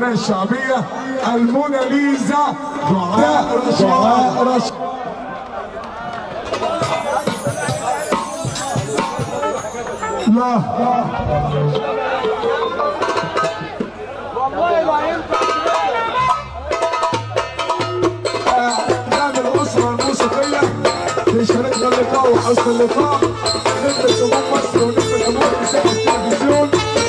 الأغنية الشعبية الموناليزا دعاء رشوان. لا والله ما ينفع نعمل الأسرة الموسيقية تشاركنا اللقاء وحسن اللقاء نبدأ شباب مصر ونبدأ الأمور في التلفزيون.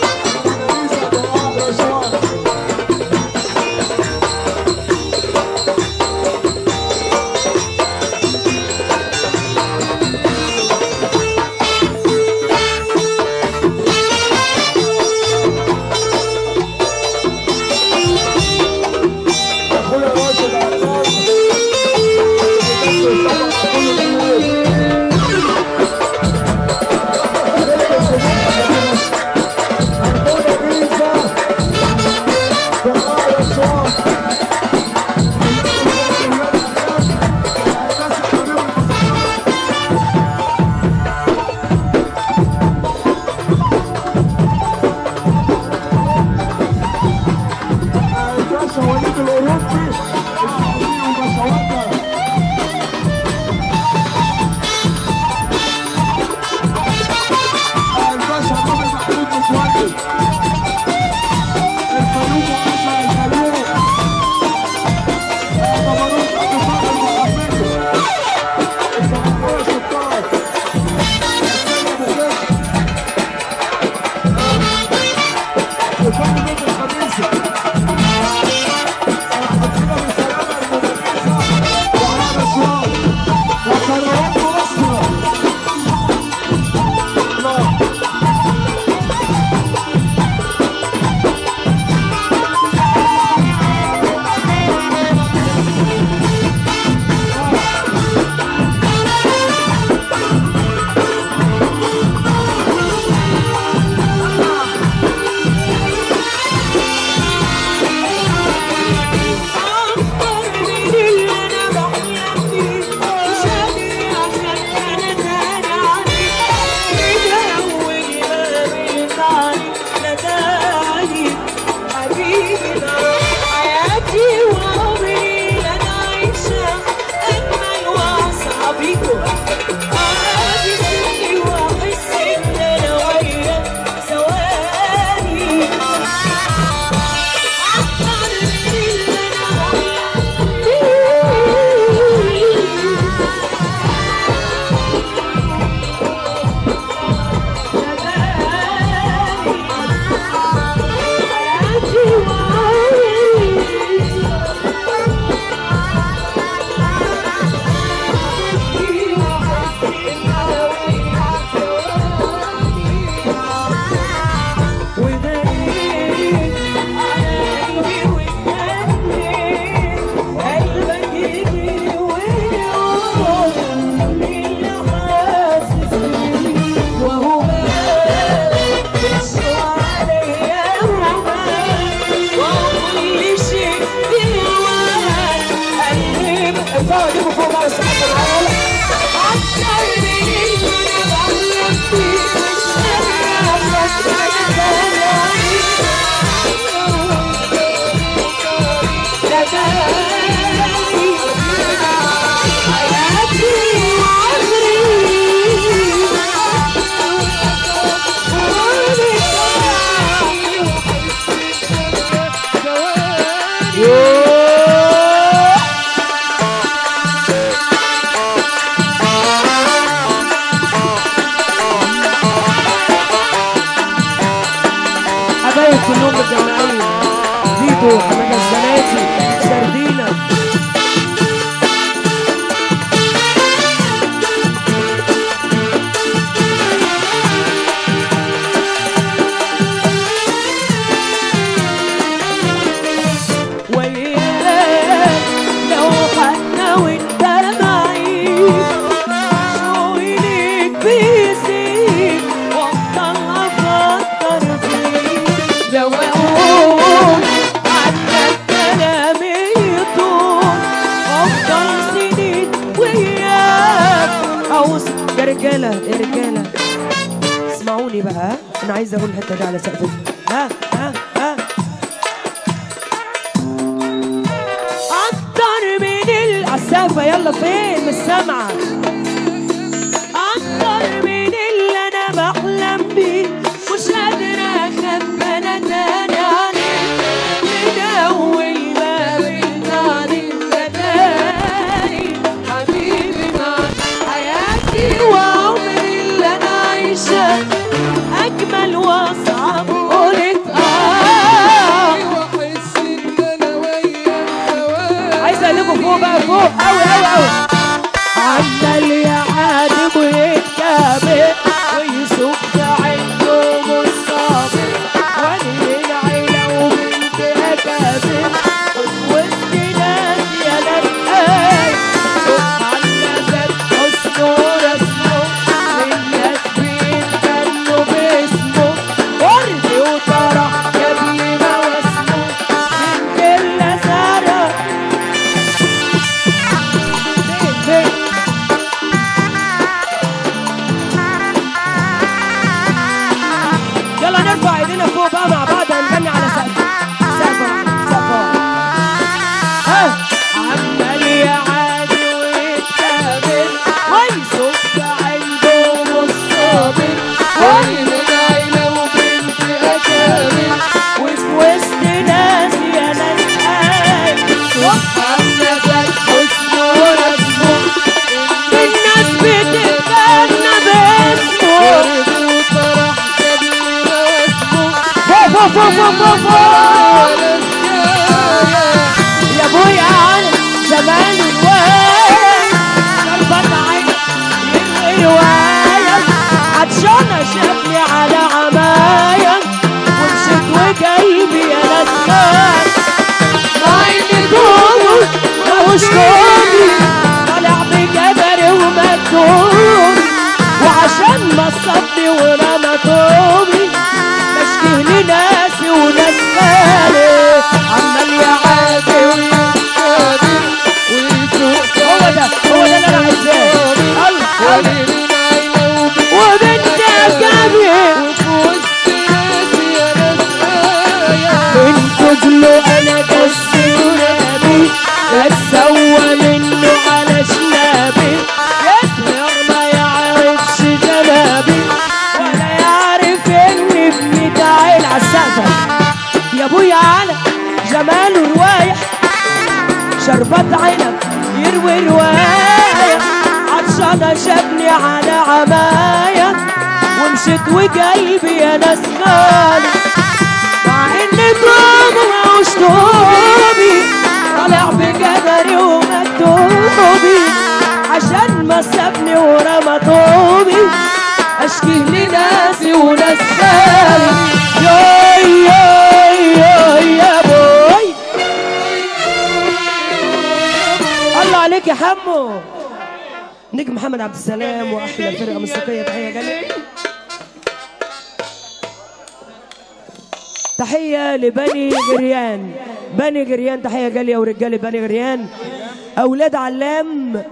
كلهم متجمعين فيتو حماده الزناتي سردينه وياك لو حتى وانت معي شوقي ليك بيزيد وافضل افكر فيك لو اقول عنك كلامي يطول افضل سنين وياك عاوز يا رجاله يا رجاله اسمعوني بقى انا عايزه اقول الحته دي على سقف ها السقفة يلا فين مش سامعة. أكتر من اللي أنا بحلم بيه، مش قادرة أخبى أنا تاني عليك، من أول ما بالتعليم بداني حبيبي معاك حياتي وعمري اللي أنا عايشاه أجمل وأصعب. قولت وأحس إن أنا وياك هواك. عايز اقلبه فوق بقى فوق أوي أوي أوي. عمال يعاتب ويتكابر ويسوق في عينهم الصابر، وأنا العيلة وبنت أكابر وسط ناس يا ناس سبحان ذات حسن ورسمه، الناس بيتغنوا باسمه، ورد وطرح قبل ما واسمه من كل زرع. يلا نرفع ايدينا فوق بقى مع بعض هنغني على سقف سقف. ها عمال يعادي ويتكابر ويصب عندهم الصابر، وأنا العيلة وبنت أكابر وفي وسط ناس يا ناس سبحان ذات حسن ورسمه، الناس بتتغنى باسمه، ورد وطرح قبل ما واسمه فوق فوق فوق فوق فوق. يا ابويا على زمان الواية شربت عيني يروي رواية، عطشانة شافني على عماية ومشيت وقلبي يا نسمان، مع إني طول ماهوش كومي طالع بجبري ومكتومي، وعشان مصبني ورمى طوبي بشكيه لناسي وناس غالي. عمال يعادي ويتكابر ويسوق هو ده اللي انا عايزاه. الله الله. وبنت أكابر وفي وسط ناس يا ناس من فضله أنا كسي ونبي أتسوى منه على شنابي، يسهر ما يعرفش جنابي ولا يعرف إني ابني تعال عالسقفة. يا ابويا على جماله روايح شربت عنب يروي رواية، عطشانة شافني على عماية ومشيت وقلبي يا ناس غالي، مع اني طوبي ماهوش طوبي طالع بجدري ومكتوبي، عشان ما سابني ورمى طوبي اشكيه لناسي وناس غالي. ياي ياي ياي يا بوي الله عليك يا حمو. نجم محمد عبد السلام واحلى فرقه موسيقيه. تحيه جميله، تحيه لبني جريان. بني جريان تحيه جاليه ورجاله بني جريان، اولاد علام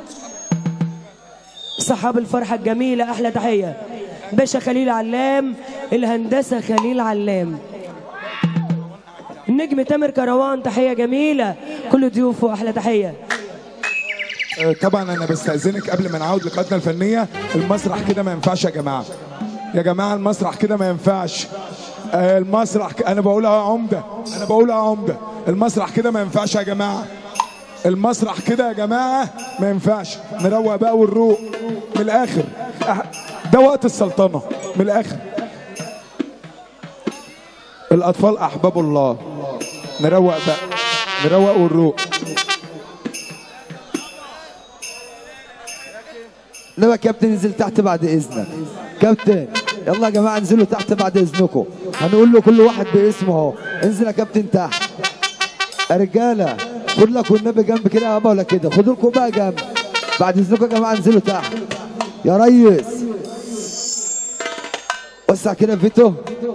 صحاب الفرحه الجميله. احلى تحيه باشا خليل علام، الهندسه خليل علام، النجم تامر كروان تحيه جميله، كل ضيوفه احلى تحيه. طبعا انا بستأذنك قبل ما نعود لقاءاتنا الفنيه، المسرح كده ما ينفعش يا جماعه. يا جماعه المسرح كده ما ينفعش. المسرح انا بقولها عمده، انا بقولها عمده. المسرح كده ما ينفعش يا جماعه. المسرح كده يا جماعه ما ينفعش. نروق بقى والروق من الاخر. ده وقت السلطنه من الاخر. الاطفال احباب الله. نروق بقى، نروق والروق. لا يا كابتن انزل تحت بعد اذنك. كابتن يلا يا جماعه انزلوا تحت بعد اذنكم، هنقول له كل واحد باسمه اهو. انزل يا كابتن تحت يا رجاله، خد لك والنبي جنب كده يابا ولا كده، خدوا لكم بقى جنب بعد اذنكم يا جماعه. انزلوا تحت يا ريس. وسع كده فيتو.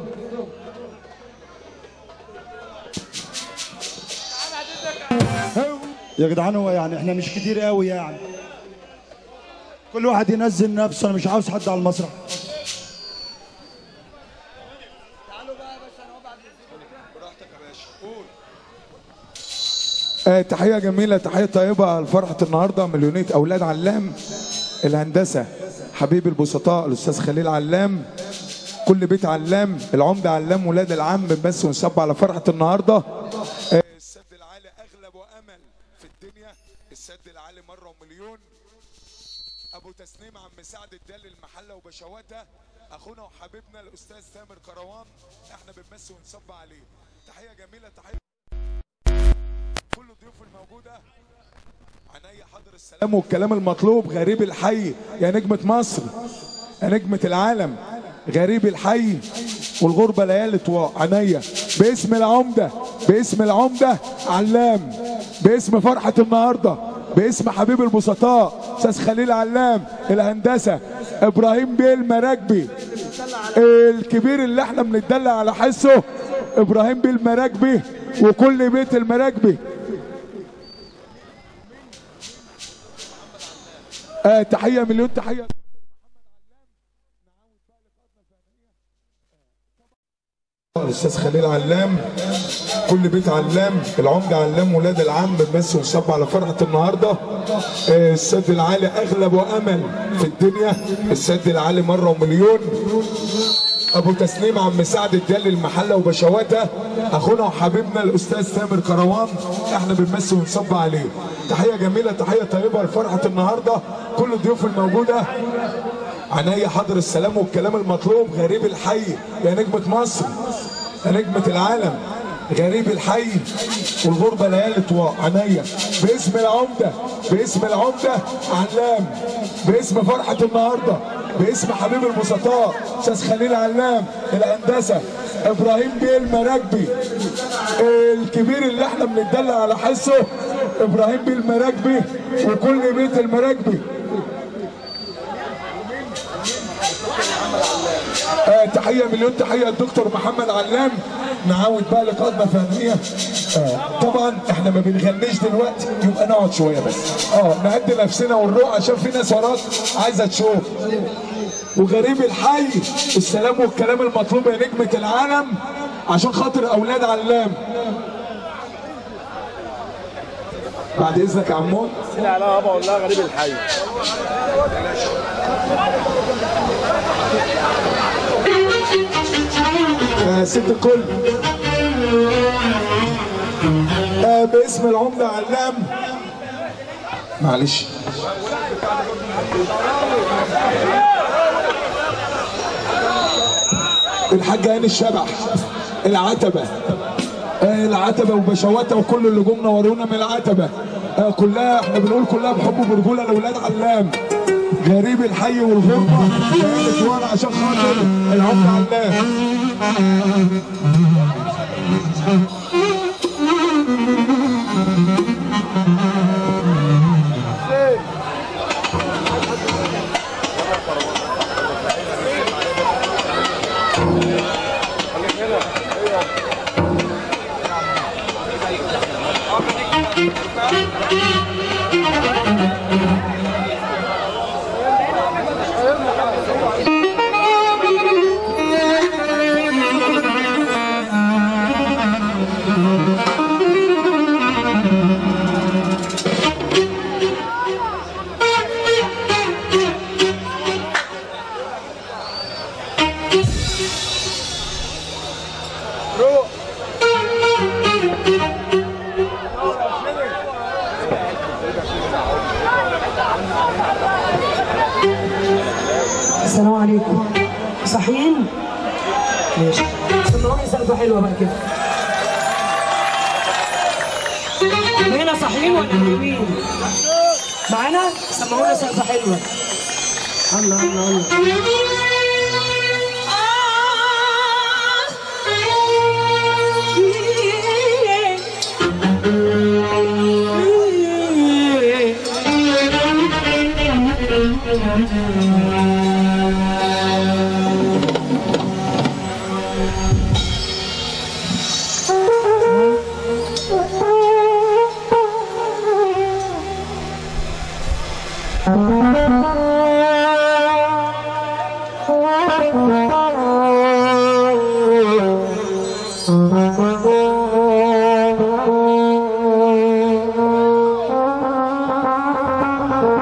يا جدعان هو يعني احنا مش كتير قوي يعني، كل واحد ينزل نفسه، انا مش عاوز حد على المسرح. تعالوا بقى يا باشا، انا بعد براحتك يا باشا. قول تحية جميلة، تحية طيبة لفرحة النهاردة مليونية أولاد علام الهندسة، حبيب البسطاء الأستاذ خليل علام، كل بيت علام، العمدة علام، ولاد العم، بس ونصب على فرحة النهاردة. السد العالي أغلب وأمل في الدنيا، السد العالي مرة ومليون. أبو تسنيم عم سعد الدال المحلة وبشواتة، أخونا وحبيبنا الأستاذ تامر كروان، إحنا بنمس ونصب عليه. تحية جميلة، تحية كل الضيوف الموجودة. عينيا حاضر السلام والكلام المطلوب. غريب الحي يا نجمة مصر، يا نجمة العالم، غريب الحي والغربة ليالي طوى. عينيا باسم العمدة، باسم العمدة علام، باسم فرحة النهاردة، باسم حبيب البسطاء أستاذ خليل علام الهندسة، إبراهيم بيه المراكبي الكبير اللي احنا بنتدلع على حسه، إبراهيم بيه المراكبي وكل بيت المراكبي. تحية مليون تحية. الأستاذ خليل علام، كل بيت علام، العمدة علام، ولاد العم، بس ونصب على فرحة النهاردة. السد العالي أغلب وأمل في الدنيا، السد العالي مرة ومليون. أبو تسنيم عم سعد الدال المحلة وبشواتة، أخونا وحبيبنا الأستاذ تامر كروان، إحنا بنمس ونصب عليه. تحية جميلة، تحية طيبة لفرحة النهاردة، كل الضيوف الموجودة. عينيا حاضر السلام والكلام المطلوب. غريب الحي يا نجمة مصر، يا نجمة العالم، غريب الحي والغربة ليالي طوى. عينيا باسم العمدة، باسم العمدة علام، باسم فرحة النهاردة، باسم حبيب البسطاء أستاذ خليل علام الهندسة، إبراهيم بيه المراكبي الكبير اللي احنا بنتدلع على حسه، إبراهيم بيه المراكبي وكل بيت المراكبي. تحية مليون تحية الدكتور محمد علام. نعاود بقى لقاءاتنا فنية. طبعا احنا ما بنغنيش دلوقتي، يبقى نقعد شوية بس نهدي نفسنا ونروح عشان في ناس وراك عايزة تشوف. وغريب الحي السلام والكلام المطلوب يا نجمة العالم عشان خاطر أولاد علام. بعد إذنك يا عمو. سيدي على بابا أقول لها غريب الحي. ست الكل، باسم العمدة علام، معلش الحاج هاني الشبح، العتبة، العتبة وبشواتة وكل اللي جم نورونا من العتبة كلها، احنا بنقول كلها بحب وبرجولة لأولاد علام. غريب الحي والغربة ليالي طوال عشان خاطر العمدة علام. السلام عليكم. صحيين؟ ماشي. سمعوني سقفة حلوة بقى كده. هنا صحيين ولا نايمين؟ معانا؟ سمعونا سقفة حلوة. الله الله الله.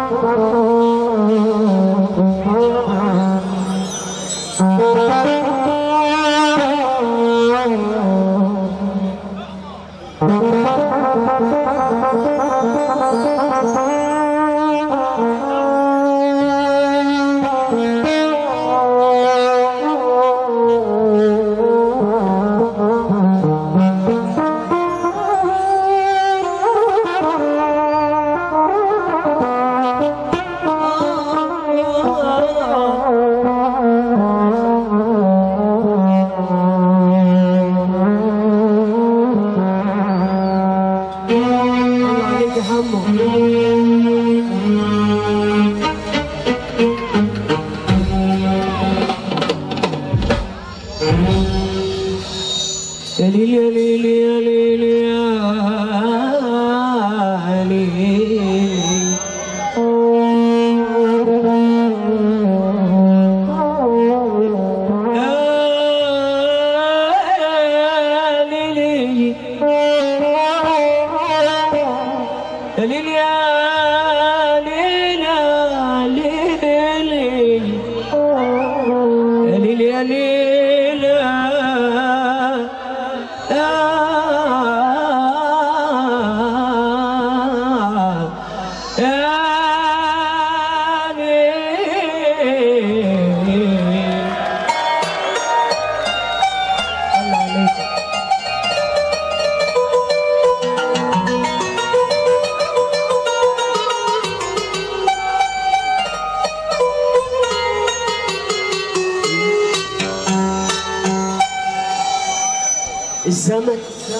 الزمن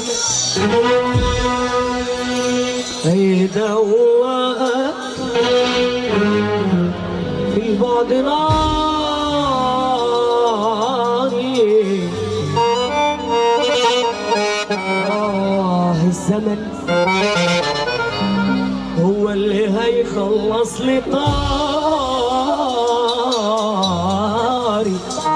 هيدوقك في البعد ناري. الزمن هو اللي هيخلص لي طاري.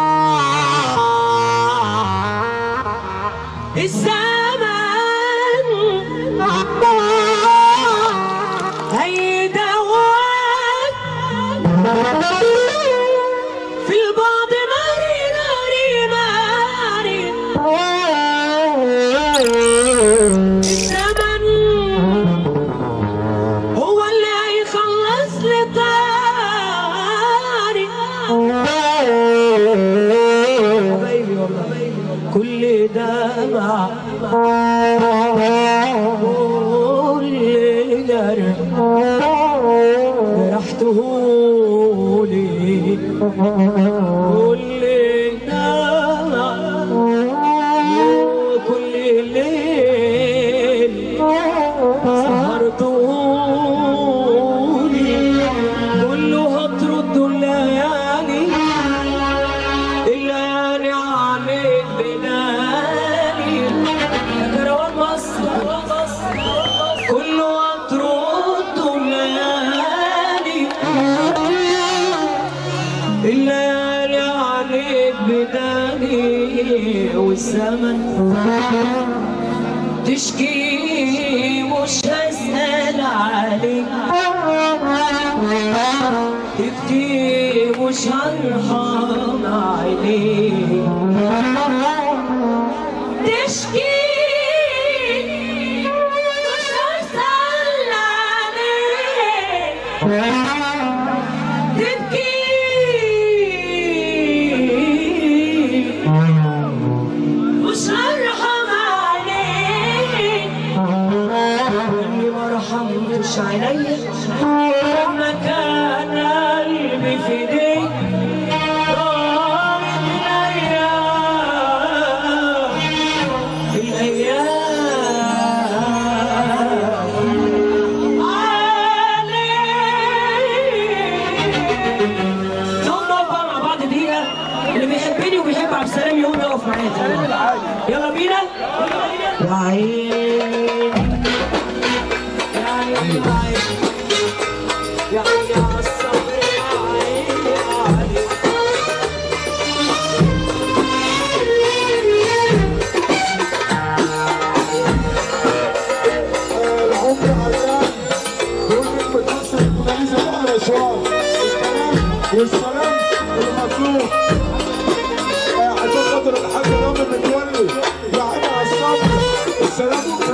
الزمن هيدوقك في البعد ناري ناري ناري. الزمن هو اللي هيخلص لي طاري. كل دمع كل جرح جرحته لي. كل دمع كل ليل سهرته لي. كله هترد الليالي الليالي عليك بلالي. يا كروان مصر كله هترد الليالي الليالي عليك بدالي. والزمن تشكي مش هسأل عليك. تبكي مش هرحم عينيك. تشكي مش هسأل عليك. تبكي مش هرحم عليك. اللي ما رحمتش عينيا لما كان قلبي في ايديك. راحت الايام اللي بيحبني وبيحب عبد السلام يقوم يقف معايا. يلا بينا. يا عيني يا عيني يا عيني على الصبر يا عيني عليك. العمر عيان كل المدرسة المناليزة الاشواط والسلام المطلوب. عشان خاطر الحاج رامي متولي يا عم على الصبر. السلام